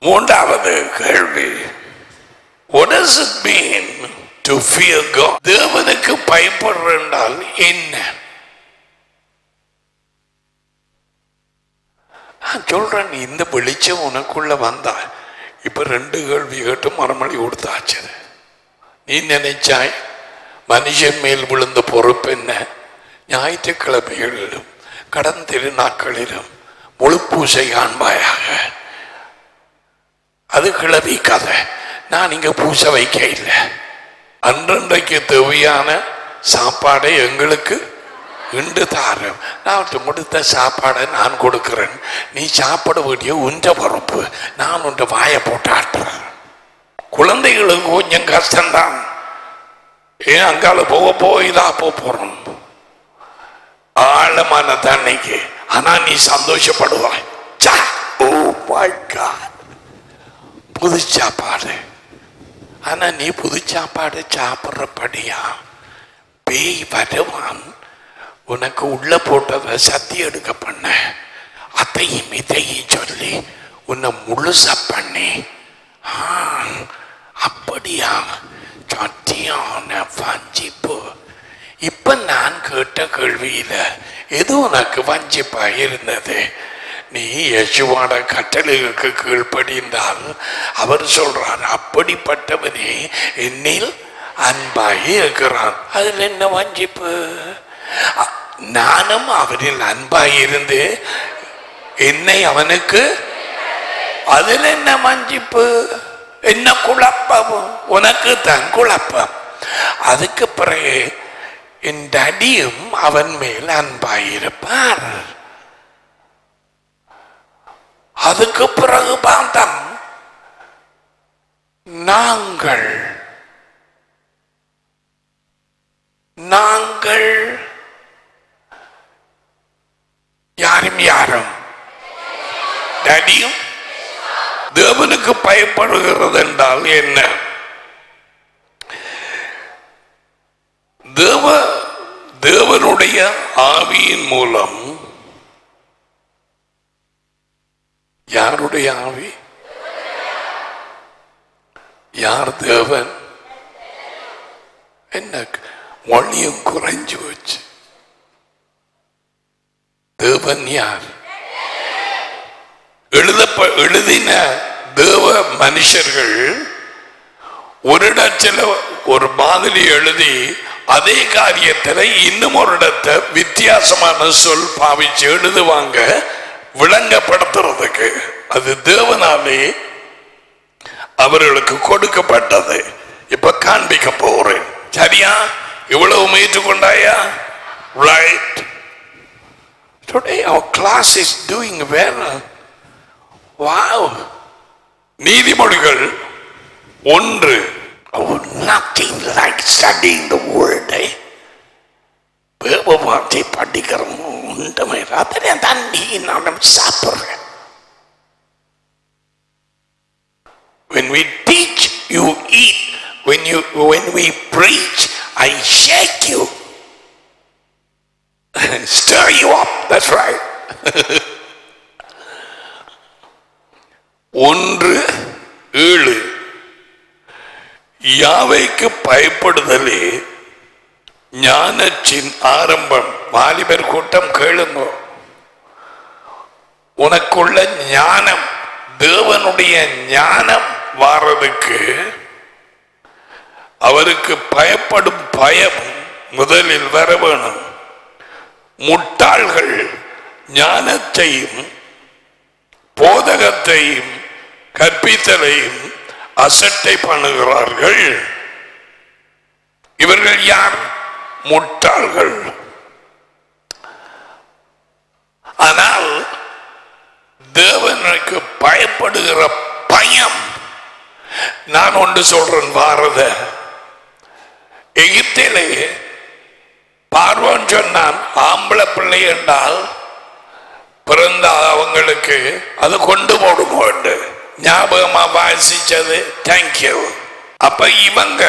மூன்றாவது கேள்வி, what does it mean to fear God? தேவனுக்கு பயப்படுறால் என்ன? நான் சொல்றேன், இந்த வெளிச்சம் உனக்குள்ள வந்தா இப்ப 2 கேள்வி கேட்டு மறுமொழி கொடுத்தாச்சு. நீ நினைச்சாய் மனுஷன் மேல் விழுந்த பொறுப்பு என்ன? ஞாயிற்றுக்கிழமைகளிலும் கடன் திருநாட்களிலும் முழு பூசை காண்பாயாக. அது கிளவி கதை. நான் இங்க பூசை வைக்க இல்லை. அன்றன்றைக்கு தேவையான சாப்பாடை எங்களுக்கு இன்று தாரம். நான் கொடுத்த சாப்பாடை நான் கொடுக்கிறேன். நீ சாப்பிட வேண்டிய உன்ற பொறுப்பு. நான் உன்ற வாயை போட்டு ஆட்டுறேன். குழந்தைகளுக்கு கொஞ்சம் கஷ்டம்தான். ஏன் அங்கால போக இதா போறோம் ஆழமான தண்ணிக்கு. ஆனா நீ சந்தோஷப்படுவாய். புது சாப்பாடு. ஆனா நீ புது சாப்பாடு சாப்பிட்றபடியா பேய் வருவான் உனக்கு உள்ள போட்டதை சத்தி எடுக்க பண்ண. அதையும் இதையும் சொல்லி உன்னை முழுசா பண்ணி அப்படியா சத்தியான வஞ்சிப்பு. இப்ப நான் கேட்ட கேள்வியில எது உனக்கு வஞ்சிப்பா இருந்தது? நீ யேசுவோட கட்டளைகளுக்கு கீழ்ப்படிந்தால் அவர் சொல்றார், அப்படிப்பட்டவனே என்னில் அன்பாகி இருக்கிறான். அதுல என்ன வஞ்சிப்பு? நானும் அவரில் அன்பாகி இருந்து என்னை அவனுக்கு, அதுல என்ன வஞ்சிப்பு? என்ன குழப்பம்? உனக்கு தான் குழப்பம். அதுக்கு பிறகு என் டடியும் அவன் மேல் அன்பாயிருப்பார். அதுக்கு பிறகு பார்த்தம் நாங்கள் யாரும் டடியும் தேவனுக்கு பயப்படுகிறது என்றால் என்ன? தேவனுடைய ஆவியின் மூலம். யாருடைய ஆவி? யார் தேவன்? என்ன ஒளியும் குறைஞ்சு வச்சு தேவன் யார்? எழுதின தேவ மனுஷர்கள் ஒரு இடத்துல ஒரு மாதிரி எழுதி அதே காரியத்தில் இன்னும் ஒரு இடத்தை வித்தியாசமான சொல் பாவிச்சு எழுதுவாங்க விளங்கப்படுத்துறதுக்கு. அது தேவனாலே அவர்களுக்கு கொடுக்கப்பட்டது. இப்ப காண்பிக்க போறேன். சரியா? இவ்வளவு முயற்சி கொண்டாயா? Right. Today our class is doing well. Wow. நீதிமொழிகள் 1. Oh, nothing like studying the word. வேதத்தை படிக்கிறோம். உண்டமே ராத்திரி தண்ணி நான் சாப்பிடுறேன். When we teach, you eat. When we preach, I shake you. Stir you up. That's right. 1:7 யாவைக்கு பயப்படுதலே ஞானத்தின் ஆரம்பம். வாலிபர் கூட்டம் கேளுங்க. உனக்குள்ள ஞானம், தேவனுடைய ஞானம் வாரதுக்கு அவருக்கு பயப்படும் பயம் முதலில் வர வேணும். முட்டாள்கள் ஞானத்தையும் போதகத்தையும் கற்பித்தலையும் அசட்டை பண்ணுகிறார்கள். இவர்கள் யார்? முட்டாள்கள். ஆனால் தேவனுக்கு பயப்படுகிற பயம், நான் ஒன்று சொல்றேன். பாரத எகிப்திலே பார்வோன் சொன்னான், ஆம்பளை பிள்ளை என்றால் பிறந்த அவங்களுக்கு அது கொண்டு போடுங்க. ஞாபகமா வாசிச்சது. தேங்க்யூ. அப்ப இவங்க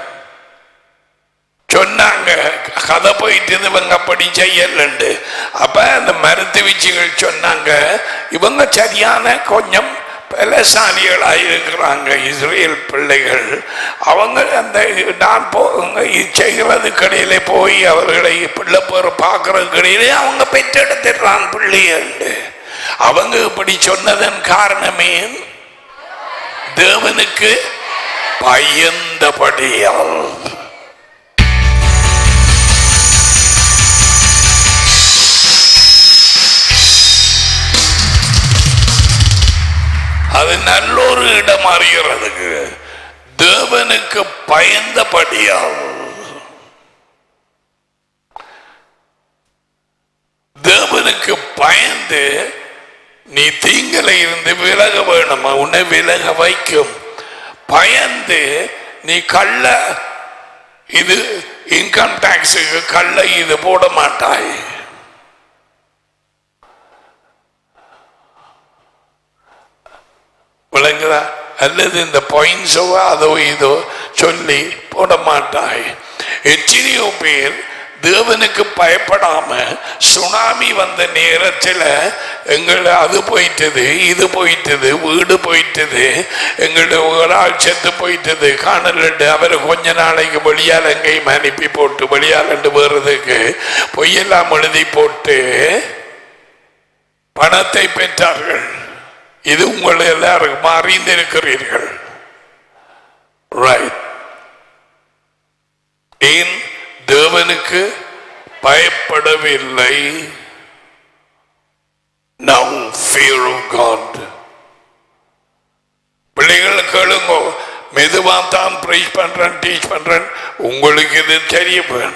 சொன்னாங்க, கதை போயிட்டு இவங்க அப்படி செய்யலண்டு. அப்ப அந்த மருத்துவச்சிகள் சொன்னாங்க, இவங்க சரியான கொஞ்சம் பலசாலிகளாக இருக்கிறாங்க இஸ்ரேல் பிள்ளைகள். அவங்க அந்த நான் செய்கிறது கடையில போய் அவர்களை பிள்ளை பேர் பார்க்கறது கடையிலே அவங்க பெற்றெடுத்துடுறான் பிள்ளைகள். அவங்க இப்படி சொன்னதன் காரணமே தேவனுக்கு பயந்தபடியால். அது நல்லொரு இடம் அறிகிறதுக்கு தேவனுக்கு பயந்தபடியால். தேவனுக்கு பயந்து நீ தீங்கல இருந்து விலக வேணும், உன்னை விலக வைக்கும். பயந்து நீ கள்ள இது இன்கம் டாக்ஸுக்கு கள்ள இது போட மாட்டாய். விளங்குதா? அல்லது இந்த பாயிண்ட்ஸோ அதோ இதோ சொல்லி போட மாட்டாய். எத்தனையோ பேர் தேவனுக்கு பயப்படாம சுனாமி வந்த நேரத்தில் எங்களை அது போயிட்டது, இது போயிட்டது, வீடு போயிட்டது, எங்களுடைய ஒரு ஆள் செத்து போயிட்டது, காணலண்டு அவரை கொஞ்ச நாளைக்கு வெளியால் எங்கேயும் அனுப்பி போட்டு வெளியாலண்டு வேறதுக்கு பொய்யெல்லாம் எழுதி போட்டு பணத்தை பெற்றார்கள். இது உங்களை எல்லாருக்கும் அறிந்திருக்கிறீர்கள். ரைட்? ஏன் தேவனுக்கு பயப்படவில்லை? Now fear of God. பிள்ளைகள் கேளுங்க, மெதுவா தான் பிரீச் பண்றேன், டீச் பண்றேன், உங்களுக்கு இது தெரியும்.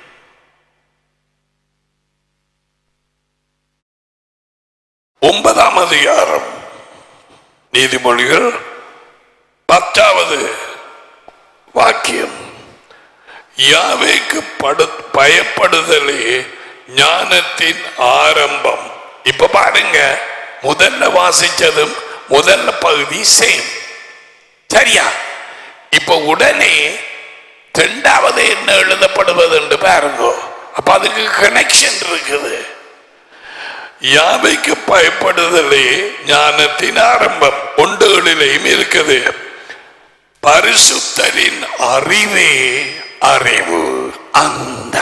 ஒன்பதாம் அதிகாரம் நீதிமொழிகள் 10வது வாக்கியம். யாவேக்கு பயப்படுதலே ஞானத்தின் ஆரம்பம். இப்ப பாருங்க, முதல்ல வாசிச்சதும் முதல்ல பகுதி சேம், சரியா? இப்ப உடனே இரண்டாவது என்ன எழுதப்படுவது என்று பாருங்க. அப்ப அதுக்கு கனெக்ஷன் இருக்குது. யாவைக்கு பயப்படுதலே ஞானத்தின் ஆரம்பம். ஒன்றுகளிலேயும் இருக்குது. பரிசுத்தரின் அறிவே அறிவு. அந்த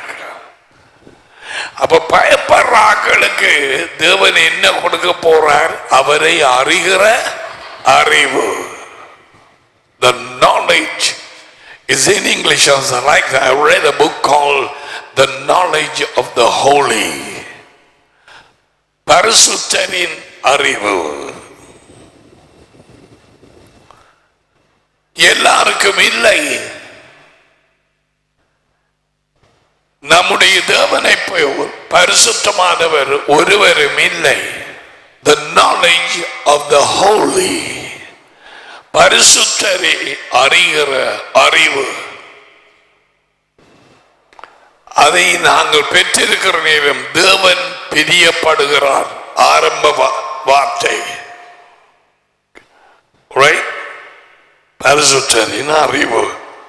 அப்ப பயப்படுறாக்களுக்கு தேவன் என்ன கொடுக்க போறார்? அவரை அறிகிற அறிவு. The knowledge is in English also like that. I read a book called The Knowledge of the Holy. பரிசுத்தரின் அறிவு எல்லாருக்கும் இல்லை. நம்முடைய தேவனை போல் பரிசுத்தமானவர் ஒருவரும் இல்லை. The knowledge of the holy. பரிசுத்தரை அறிகிற அறிவு. அதை நாங்கள் பெற்றிருக்கிற நேரம் தேவன் பிரியப்படுகிறார். ஆரம்ப வார்த்தை பரிசுத்தரின் அறிவு.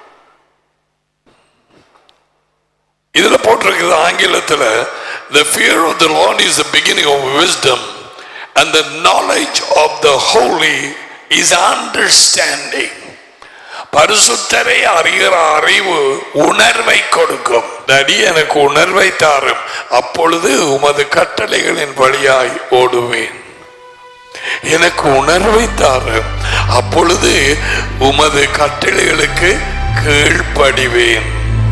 இதுல போட்டிருக்கிறது ஆங்கிலத்தில், the fear of the Lord is the beginning of wisdom and the knowledge of the holy is understanding. பரிசுத்தரை அறிகிற அறிவு உணர்வை கொடுக்கும். நடி எனக்கு உணர்வை தாரும், அப்பொழுது உமது கட்டளைகளின் வழியாய் ஓடுவேன். எனக்கு உணர்வை தாரும், அப்பொழுது உமது கட்டளைகளுக்கு கீழ்ப்படிவேன்.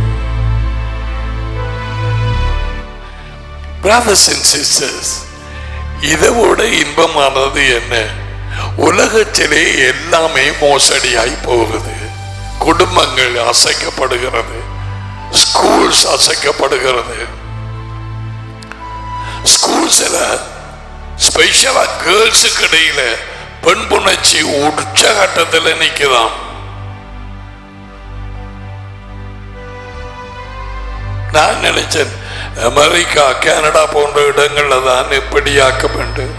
Brothers and sisters, இதைவிட இன்பமானது என்ன? உலகத்திலே எல்லாமே மோசடியாய் போகுது. குடும்பங்கள் அசைக்கப்படுகிறது, ஸ்கூல்ஸ் அசைக்கப்படுகிறது. ஸ்கூல்ஸ்ல ஸ்பெஷலா கேர்ள்ஸுக்கு இடையில பெண் புணர்ச்சி உச்சகட்டத்தில் நிற்குதாம். நான் நினைச்சேன் அமெரிக்கா, கனடா போன்ற இடங்கள்ல தான் எப்படியாக்க வேண்டும்.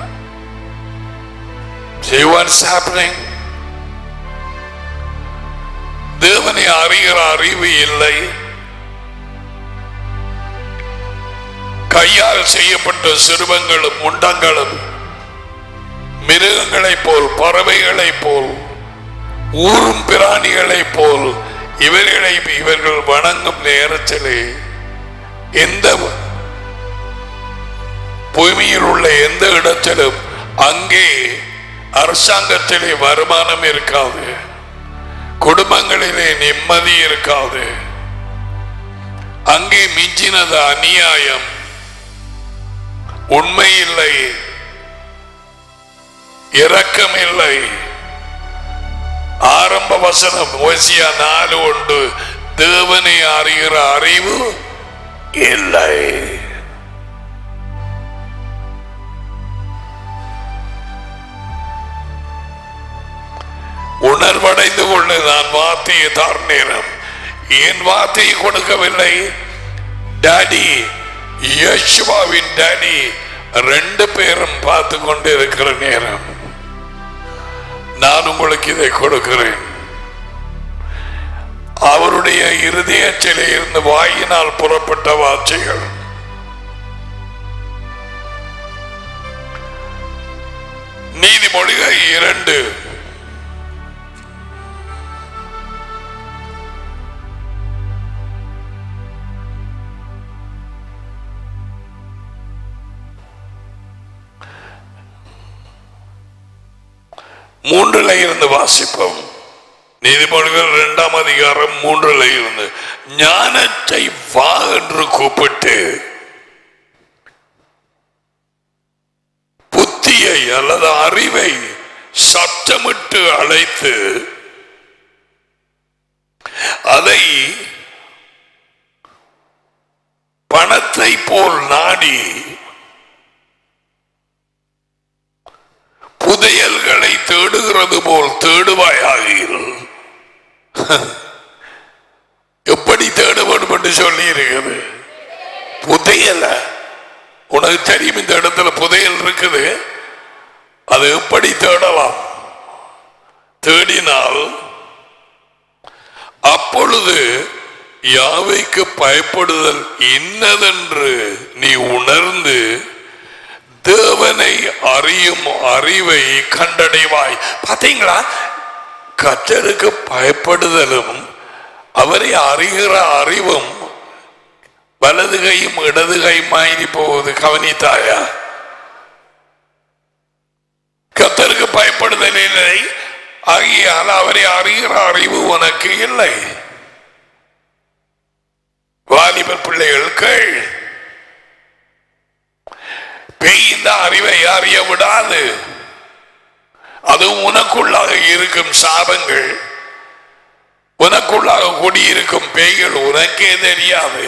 See what's happening? தேவனை அறிகிற அறிவு இல்லை. கையால் செய்யப்பட்ட சிறுவங்களும் முண்டங்களும் மிருகங்களைப் போல், பறவைகளைப் போல், ஊரும் பிராணிகளைப் போல் இவர்கள் வணங்கும் நேரத்திலே எந்த பூமியில் உள்ள எந்த இடத்திலும் அங்கே அரசாங்கத்திலே வருமானம் இருக்காது, குடும்பங்களிலே நிம்மதி இருக்காது. அங்கே மிஞ்சினது அநியாயம், உண்மை இல்லை, இரக்கம் இல்லை. ஆரம்ப வசனம் ஓசியா 4:1, தேவனை அறிகிற அறிவு இல்லை. உணர்வடைந்து கொண்டு நான் வார்த்தையை தார் நேரம், என் வார்த்தையை கொடுக்கவில்லை. டாடி, யேசுவாவின் டாடி 2 பேரும் பார்த்து கொண்டு இருக்கிற நேரம் நான் உங்களுக்கு இதை கொடுக்கிறேன். அவருடைய இருதயத்திலே இருந்து வாயினால் புறப்பட்ட வார்த்தைகள். நீதிமொழிகள் 2 3 இருந்து வாசிப்போம். நீதிமொழிகள் 2ஆம் அதிகாரம் 3 இருந்து, ஞானத்தை வா என்று கூப்பிட்டு புத்தியை அல்லது அறிவை சத்தமிட்டு அழைத்து அதை பணத்தை போல் நாடி புதையல்களை தேடுகிறது போல் தேடுவாயாகில். எப்படி தேட வேண்டும் என்று சொல்லி இருக்கிறது? புதையல உனக்கு தெரியும், இந்த இடத்துல புதையல் இருக்குது. அது எப்படி தேடலாம்? தேடினால் அப்பொழுது யாவைக்கு பயப்படுதல் இன்னதென்று நீ உணர்ந்து தேவனை அறியும் அறிவை கண்டடைவாய். பார்த்தீங்களா? கர்த்தருக்கு பயப்படுதலும் அவரை அறிகிற அறிவும் வலது கையும் இடது கையுமாய் போகுது. கவனித்தாயா? கர்த்தருக்கு பயப்படுதல் இல்லை, ஆகியால் அவரை அறிகிற அறிவு உனக்கு இல்லை. வாலிப பிள்ளைகள் கேள், பேய் இந்த அறிவை அறிய விடாது. அதுவும் உனக்குள்ளாக இருக்கும் சாபங்கள், உனக்குள்ளாக குடியிருக்கும் பேய்கள் உனக்கே தெரியாது.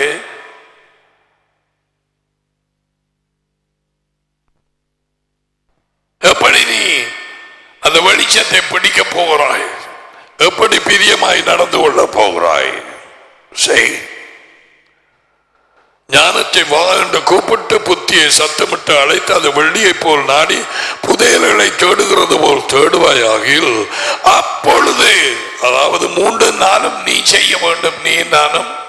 எப்படி நீ அந்த வெளிச்சத்தை பிடிக்க போகிறாய்? எப்படி பிரியமாய் நடந்து கொள்ள போகிறாய்? செய். ஞானத்தை வா என்று கூப்பிட்டு புத்தியை சத்தமிட்டு அழைத்து அது வெள்ளியை போல் நாடி புதையல்களை தேடுகிறது போல் தேடுவாயாகில் அப்பொழுது, அதாவது 3 நாளும் நீ செய்ய வேண்டும், நீ நானும்